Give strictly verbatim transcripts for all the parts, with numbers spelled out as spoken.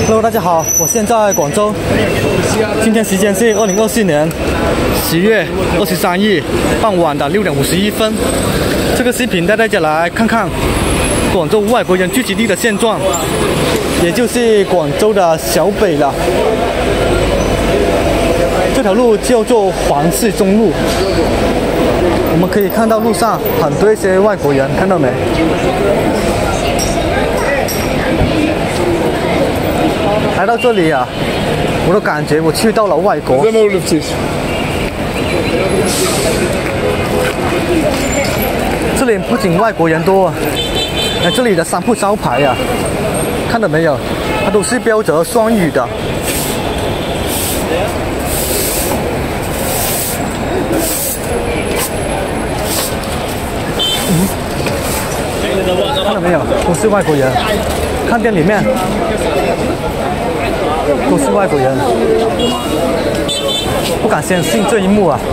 Hello， 大家好，我现在广州，今天时间是二零二四年十月二十三日傍晚的六点五十一分。这个视频带大家来看看广州外国人聚集地的现状，也就是广州的小北了。这条路叫做环市中路，我们可以看到路上很多一些外国人，看到没？来到这里啊，我都感觉我去到了外国。这里不仅外国人多，那这里的商铺招牌啊，看到没有？它都是标着双语的。嗯，看到没有？都是外国人。看店里面。都是外国人，不敢相信这一幕啊！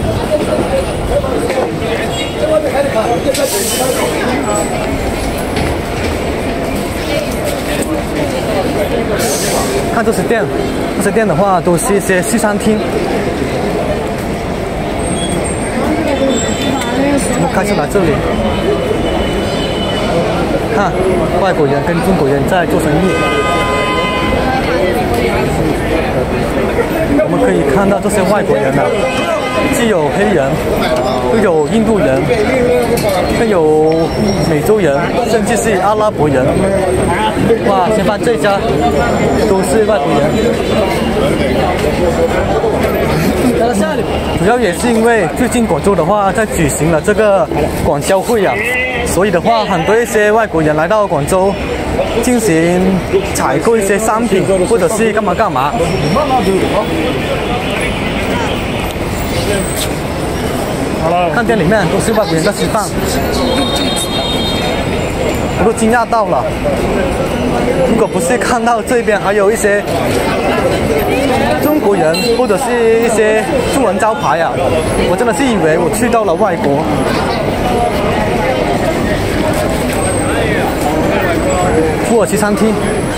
看这些店，这些店的话都是一些西餐厅。我们开车来这里，看外国人跟中国人在做生意。我们可以看到这些外国人啊，既有黑人，又有印度人，更有美洲人，甚至是阿拉伯人。哇，前方这家都是外国人。主要也是因为最近广州的话在举行了这个广交会啊，所以的话很多一些外国人来到广州进行采购一些商品，或者是干嘛干嘛。看店里面都是外国人在吃饭，我都惊讶到了。如果不是看到这边还有一些中国人或者是一些中文招牌啊，我真的是以为我去到了外国。土耳其餐厅。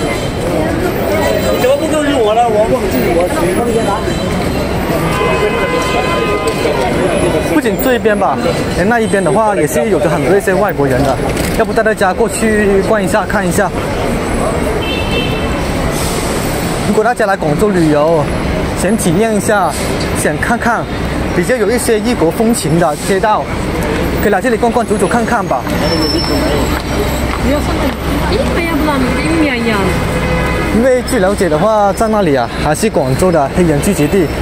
怎么不告诉我呢？我忘记我水放在哪里。不仅这一边吧，连那一边的话也是有着很多一些外国人的。要不带大家过去逛一下看一下。如果大家来广州旅游，想体验一下，想看看比较有一些异国风情的街道，可以来这里逛逛走走看看吧。因为据了解的话，在那里啊，还是广州的黑人聚集地。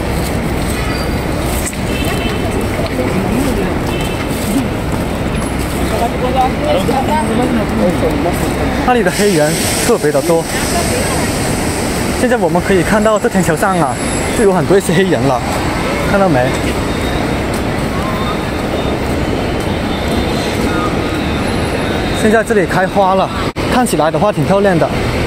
那里的黑人特别的多。现在我们可以看到这天桥上啊，就有很多一些黑人了，看到没？现在这里开花了，看起来的话挺漂亮的。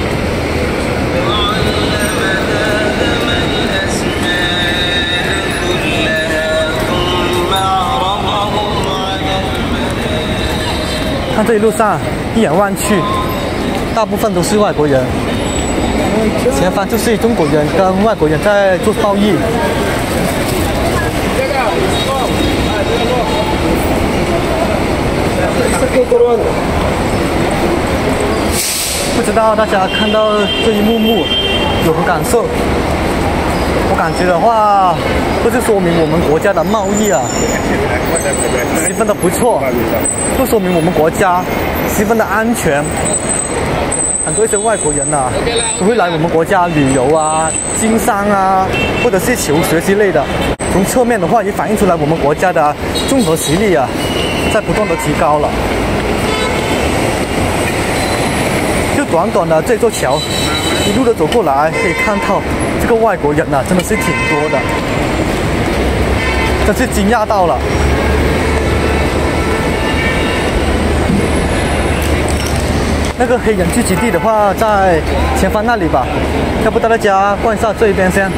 看这一路上，一眼望去，大部分都是外国人。前方就是中国人跟外国人在做贸易。不知道大家看到这一幕幕有何感受？我感觉的话，这就说明我们国家的贸易啊，十分的不错，就说明我们国家十分的安全。很多一些外国人呐、啊，都会来我们国家旅游啊、经商啊，或者是求学之类的。从侧面的话，也反映出来我们国家的综合实力啊，在不断的提高了。就短短的这座桥，一路的走过来，可以看到这个外国人呐、啊，真的是挺多的，真是惊讶到了。那个黑人聚集地的话，在前方那里吧，要不带大家逛一下这一边先。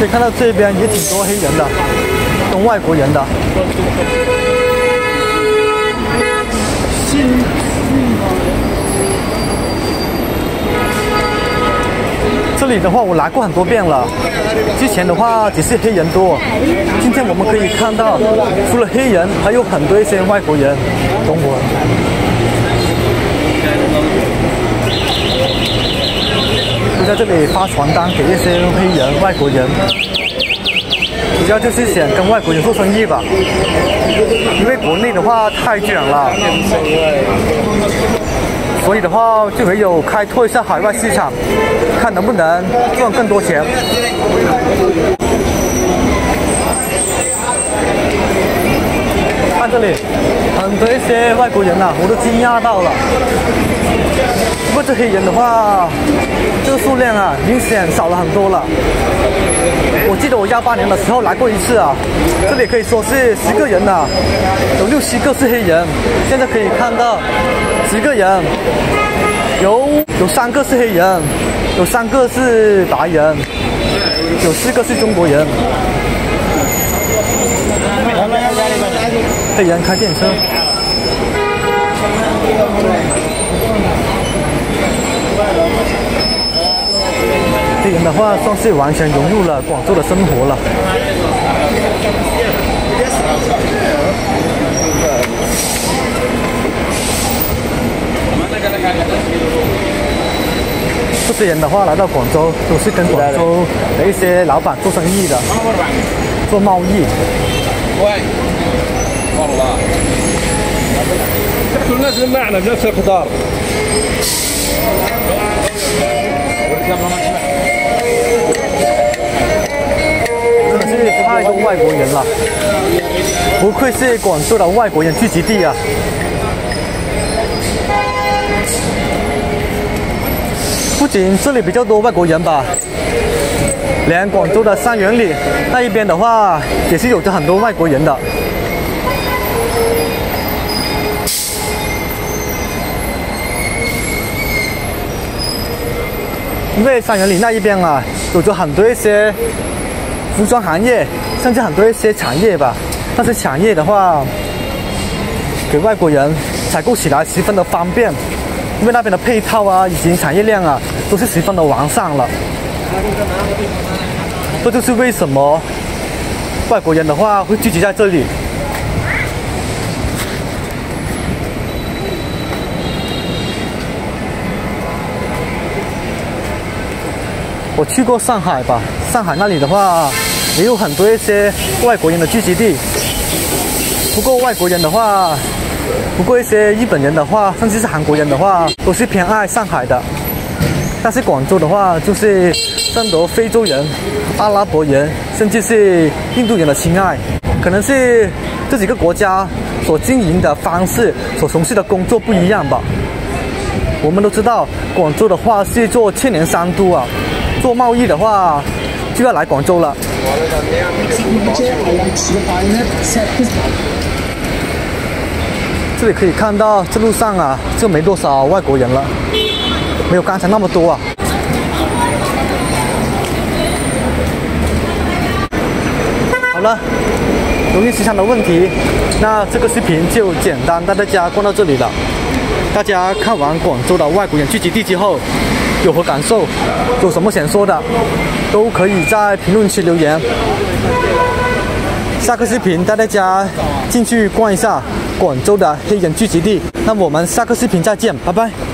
可以看到这边也挺多黑人的，跟外国人的。这里的话我来过很多遍了，之前的话只是黑人多，今天我们可以看到，除了黑人，还有很多一些外国人、中国人。就在这里发传单给一些黑人、外国人，主要就是想跟外国人做生意吧，因为国内的话太卷了。所以的话，就唯有开拓一下海外市场，看能不能赚更多钱。看这里，很多一些外国人呐、啊，我都惊讶到了。不过这黑人的话，这个数量啊，明显少了很多了。我记得我幺八年的时候来过一次啊，这里可以说是十个人呐、啊，有六七个是黑人。现在可以看到，十个人，有有三个是黑人，有三个是白人，有四个是中国人。黑人开电车。黑人的话算是完全融入了广州的生活了。这些人的话来到广州，都是跟广州的一些老板做生意的，做贸易。 الناس معنا بنفس القطار. 真的是太多外国人了，不愧是广州的外国人聚集地啊！不仅这里比较多外国人吧，连广州的三元里那一边的话，也是有着很多外国人的。因为三元里那一边啊，有着很多一些服装行业，甚至很多一些产业吧。但是产业的话，给外国人采购起来十分的方便，因为那边的配套啊，以及产业链啊，都是十分的完善了。这就是为什么外国人的话会聚集在这里。我去过上海吧，上海那里的话也有很多一些外国人的聚集地。不过外国人的话，不过一些日本人的话，甚至是韩国人的话，都是偏爱上海的。但是广州的话，就是争夺非洲人、阿拉伯人，甚至是印度人的青睐。可能是这几个国家所经营的方式、所从事的工作不一样吧。我们都知道，广州的话是做千年商都啊。做贸易的话，就要来广州了。这里可以看到，这路上啊，就没多少外国人了，没有刚才那么多啊。好了，由于时长的问题，那这个视频就简单带大家逛到这里了。大家看完广州的外国人聚集地之后，有何感受？有什么想说的，都可以在评论区留言。下个视频带大家进去逛一下广州的黑人聚集地。那我们下个视频再见，拜拜。